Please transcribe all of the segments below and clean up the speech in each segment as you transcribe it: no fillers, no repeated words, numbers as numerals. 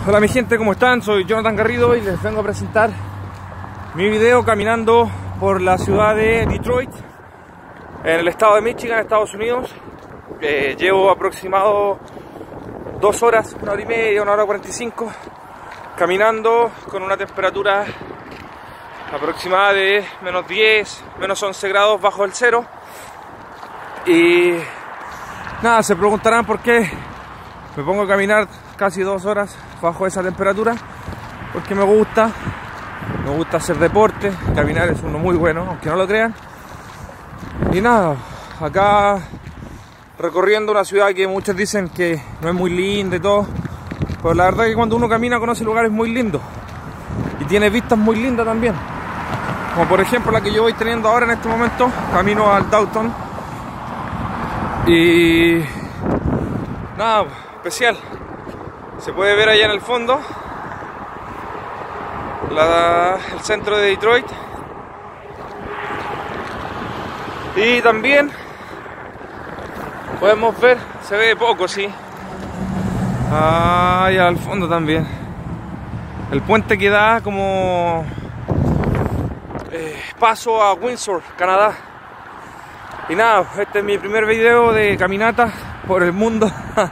Hola mi gente, ¿cómo están? Soy Jonathan Garrido y les vengo a presentar mi video caminando por la ciudad de Detroit, en el estado de Michigan, Estados Unidos. Llevo aproximado 2 horas, 1 hora y media, 1 hora 45 caminando con una temperatura aproximada de menos 10, menos 11 grados bajo el cero. Y nada, se preguntarán por qué me pongo a caminar casi 2 horas bajo esa temperatura. Porque me gusta hacer deporte, caminar es uno muy bueno, aunque no lo crean. Y nada, acá recorriendo una ciudad que muchos dicen que no es muy linda y todo, pero la verdad es que cuando uno camina conoce lugares muy lindos y tiene vistas muy lindas también, como por ejemplo la que yo voy teniendo ahora en este momento. Camino al Downtown y nada especial. Se puede ver allá en el fondo el centro de Detroit, y también podemos ver, se ve poco, sí, allá al fondo también el puente que da como paso a Windsor, Canadá. Y nada, este es mi primer video de caminata por el mundo.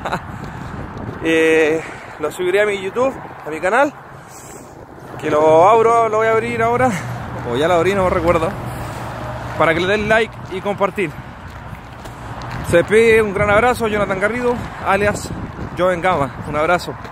Lo subiré a mi YouTube, a mi canal, que lo voy a abrir ahora, o ya lo abrí, no me recuerdo, para que le den like y compartir. Se despide, un gran abrazo, Jonathan Garrido, alias Joven Gama. Un abrazo.